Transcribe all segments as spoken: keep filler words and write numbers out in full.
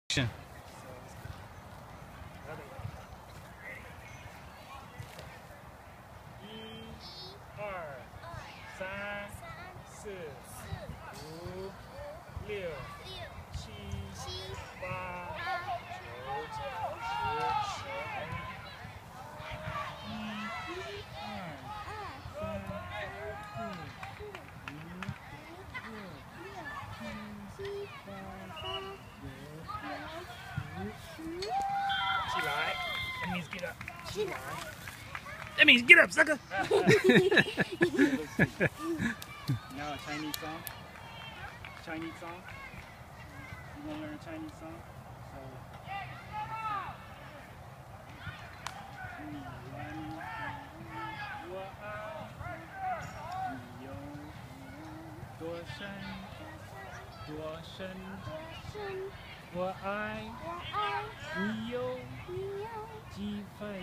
一二三四五六七八九十一二三四五六七八九十。起来 ，That means get up. 起来 ，That means get up, sucker. Now a Chinese song. Chinese song. You want to learn a Chinese song? So. 你问我爱你有多深多深，我爱你有几分？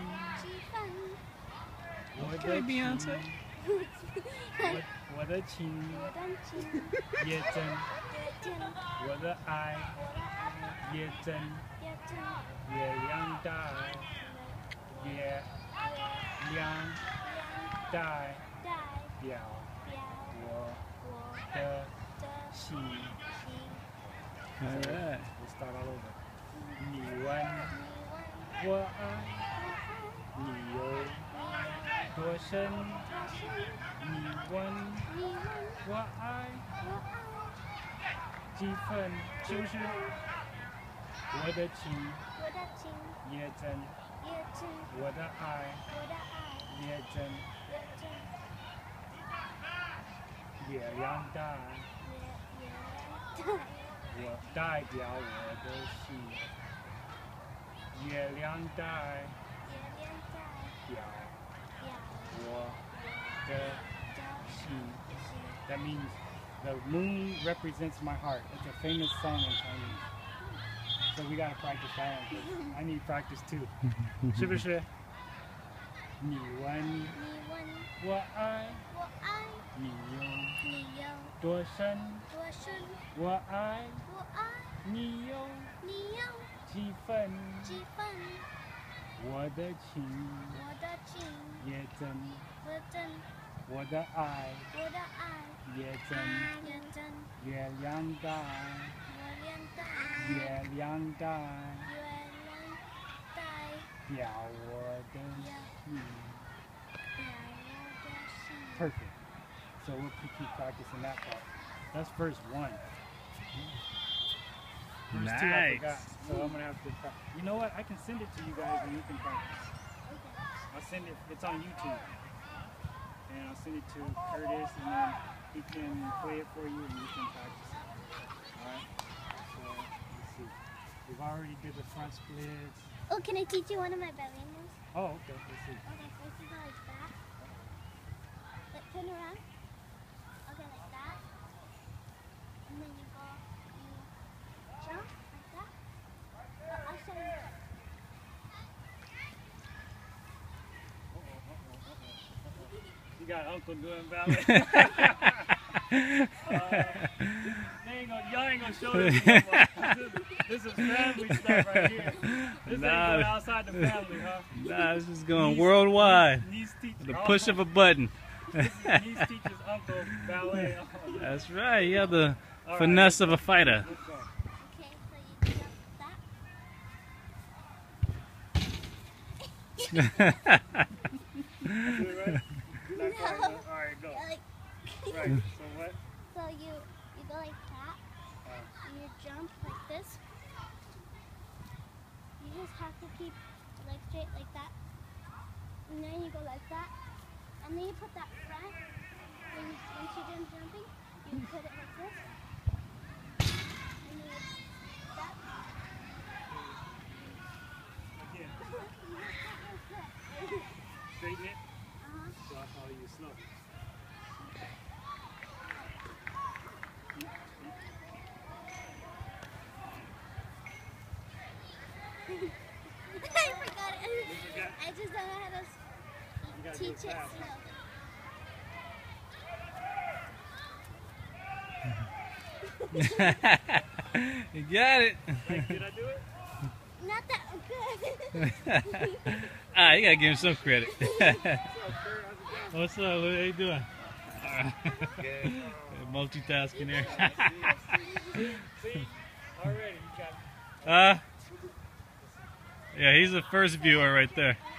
我的情，我我的情也真，我的爱也真，月亮代月亮代表我的心。Alright, we'll start all over. 你问我爱你有多深？你问我爱几分？就是我的情也真，我的爱也真，月亮代我代表我的心，月亮代表我的心。That means the moon represents my heart. It's a famous song in Chinese. So we gotta practice that one. I need practice too. 是不是？你问我爱你有多深？我爱你有几分？我的情也真，我的爱也真，月亮代月亮代表我的心。Perfect. So we'll keep practicing that part. That's verse one. Verse nice. two I forgot, so I'm gonna have to. You know what? I can send it to you guys and you can practice. I'll send it. It's on YouTube, and I'll send it to Curtis, and then he can play it for you, and you can practice it. All right. So let's see. We've already did the front splits. Oh, can I teach you one of my ballet moves? Oh, okay. Let's see. Okay, first you go like that. But turn around. Okay, like that. And then you go, you jump like that. Oh, I'll show you. You got Uncle doing ballet. uh, they ain't gonna, y'all ain't gonna show this. This is, this is family stuff right here. This nah, ain't going outside the family, huh? Nah, this is going Niece, worldwide. Niece teach, the push oh. of a button. This is niece teaches uncle ballet. That's right. You have the All finesse right, of a fighter. Okay, so you jump that. right? No. Alright, go. Like, Right, so what? so you, you go like that. Uh, And you jump like this. You just have to keep your legs straight like that. And then you go like that. And then you put that front. When you, once you're done jumping, you put it like this. And you that. again, uh-huh. straighten it. So I'll follow you slow. I forgot it. I just don't know how to teach it slow. You got it. Like, did I do it? Not that good. Ah, you gotta give him some credit. What's up, Kurt? How's it going? What's up? What are you doing? Good. Multitasking here. See? Already, you got Uh, yeah, he's the first viewer right there.